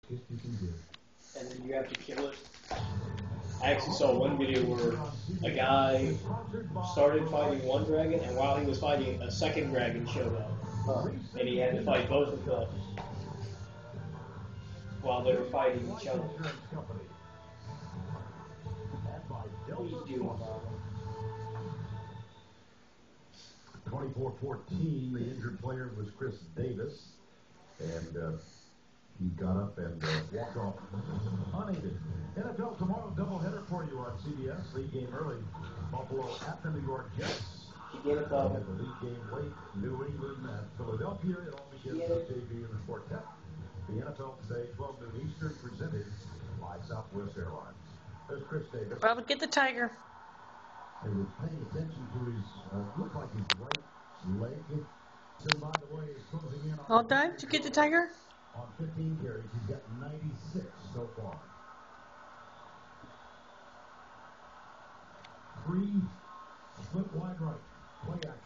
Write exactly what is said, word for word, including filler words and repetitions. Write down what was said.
And then you have to kill it. I actually saw one video where a guy started fighting one dragon, and while he was fighting, a second dragon showed up. Huh. And he had to fight both of them while they were fighting each other. What are you doing, Bob? twenty-four fourteen, the injured player was Chris Davis, and uh, he got up and uh, walked off unaided. N F L tomorrow, doubleheader for you on C B S. League game early, Buffalo at the New York Jets. You get it, Bob. And the league game late, New England at Philadelphia. It all begins with J V and the quartet. The N F L today, twelve noon Eastern, presented by Southwest Airlines. There's Chris Davis. Robert, get the Tiger. He was paying attention to his, uh, looked like his right leg. So, by the way, is closing in on... All done? Did you get the Tiger? On fifteen carries, he's got ninety-six so far. Three, split wide right, play action.